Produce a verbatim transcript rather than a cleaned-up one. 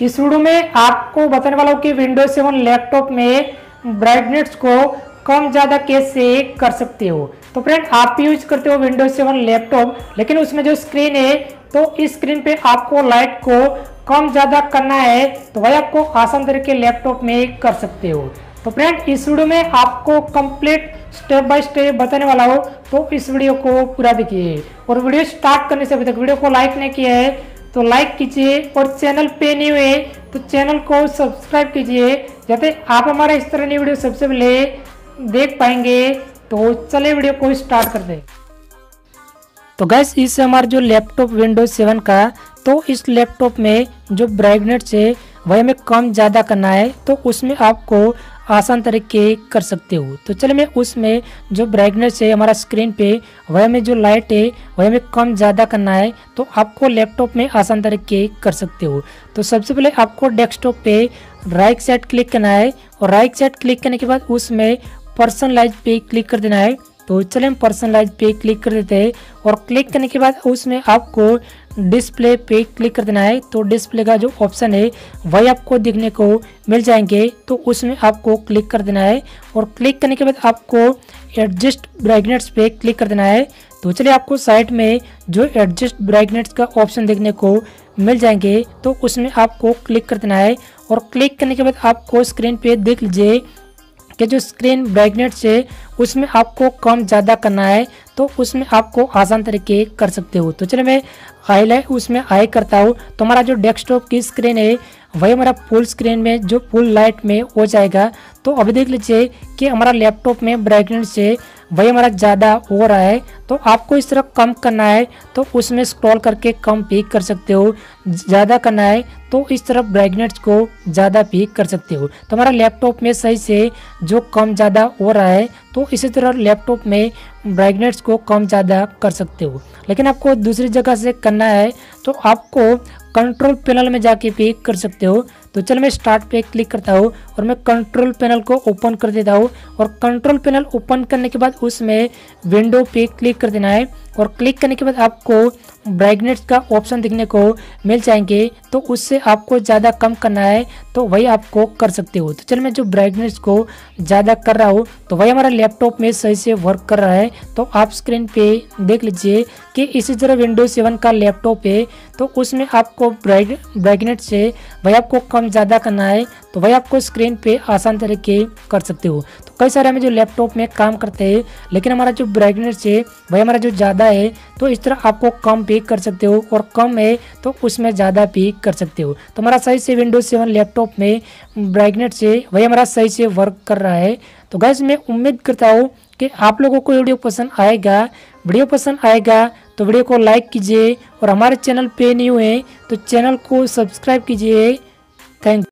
इस वीडियो में आपको बताने वाला हूँ कि विंडोज सेवन लैपटॉप में ब्राइटनेस को कम ज़्यादा कैसे कर सकते हो। तो फ्रेंड, आप यूज करते हो विंडोज सेवन लैपटॉप, लेकिन उसमें जो स्क्रीन है तो इस स्क्रीन पे आपको लाइट को कम ज़्यादा करना है, तो वही आपको आसान तरीके लैपटॉप में कर सकते हो। तो फ्रेंड, इस वीडियो में आपको कंप्लीट स्टेप बाय स्टेप बताने वाला हो, तो इस वीडियो को पूरा देखिए। और वीडियो स्टार्ट करने से अभी तक वीडियो को लाइक नहीं किया है तो लाइक कीजिए, और चैनल पे न्यू है तो चैनल को सब्सक्राइब कीजिए, जाते आप हमारा इस तरह की वीडियो सबसे पहले देख पाएंगे। तो चलिए वीडियो को स्टार्ट करते हैं। तो गैस, इस हमारा जो लैपटॉप विंडोज सेवन का, तो इस लैपटॉप में जो ब्राइटनेस है वह हमें कम ज़्यादा करना है, तो उसमें आपको आसान तरीके कर सकते हो। तो चलिए मैं उसमें जो ब्राइटनेस है हमारा स्क्रीन पे, वह में जो लाइट है वह हमें कम ज़्यादा करना है, तो आपको लैपटॉप में आसान तरीके कर सकते हो। तो सबसे पहले आपको डेस्कटॉप पे राइट साइड क्लिक करना है, और राइट साइड क्लिक करने के बाद उसमें पर्सनलाइज पे क्लिक कर देना है। तो चलिए हम पर्सनलाइज पे क्लिक कर देते हैं, और क्लिक करने के बाद उसमें आपको डिस्प्ले पे क्लिक कर देना है। तो डिस्प्ले का जो ऑप्शन है वही आपको दिखने को मिल जाएंगे, तो उसमें आपको क्लिक कर देना है, और क्लिक करने के बाद आपको एडजस्ट ब्राइटनेस पे क्लिक कर देना है। तो चलिए आपको साइड में जो एडजस्ट ब्राइटनेस का ऑप्शन देखने को मिल जाएंगे, तो उसमें आपको क्लिक कर देना है, और क्लिक करने के बाद आपको स्क्रीन पे देख लीजिए कि जो स्क्रीन ब्राइटनेस है उसमें आपको कम ज़्यादा करना है, तो उसमें आपको आसान तरीके कर सकते हो। तो चलिए मैं हाईलाइट उसमें आई करता हूँ, तो हमारा जो डेस्कटॉप की स्क्रीन है वही हमारा फुल स्क्रीन में जो फुल लाइट में हो जाएगा। तो अभी देख लीजिए कि हमारा लैपटॉप में ब्राइटनेस है वही हमारा ज़्यादा हो रहा है, तो आपको इस तरह कम करना है तो उसमें स्क्रॉल करके कम पिक कर सकते हो, ज़्यादा करना है तो इस तरह ब्राइटनेस को ज़्यादा पिक कर सकते हो। तो हमारा लैपटॉप में सही से जो कम ज़्यादा हो रहा है, तो इसी तरह लैपटॉप में ब्राइटनेस को कम ज़्यादा कर सकते हो। लेकिन आपको दूसरी जगह से करना है तो आपको कंट्रोल पैनल में जाके पिक कर सकते हो। तो चलो मैं स्टार्ट पे क्लिक करता हूँ, और मैं कंट्रोल पैनल को ओपन कर देता हूँ, और कंट्रोल पैनल ओपन करने के बाद उसमें विंडो पे क्लिक कर देना है, और क्लिक करने के बाद आपको ब्राइटनेस का ऑप्शन दिखने को मिल जाएंगे, तो उससे आपको ज़्यादा कम करना है तो वही आपको कर सकते हो। तो चलो मैं जो ब्राइटनेस को ज़्यादा कर रहा हूँ तो वही हमारा लैपटॉप में सही से वर्क कर रहा है। तो आप स्क्रीन पे देख लीजिए कि इसी तरह विंडोज सेवन का लैपटॉप है, तो उसमें आपको ब्राइट ब्राइटनेस से वही आपको कम ज़्यादा करना है, तो वही आपको स्क्रीन पे आसान तरीके कर सकते हो। तो कई सारे हमें जो लैपटॉप में काम करते हैं, लेकिन हमारा जो ब्राइटनेस है वही हमारा जो ज़्यादा है, तो इस तरह आपको कम पिक कर सकते हो, और कम है तो उसमें ज़्यादा पिक कर सकते हो। तो हमारा सही से विंडोज सेवन लैपटॉप में ब्राइटनेस से वही हमारा सही से वर्क कर रहा है। तो गाइस, मैं उम्मीद करता हूँ कि आप लोगों को वीडियो पसंद आएगा। वीडियो पसंद आएगा तो वीडियो को लाइक कीजिए, और हमारे चैनल पे न्यू है तो चैनल को सब्सक्राइब कीजिए। थैंक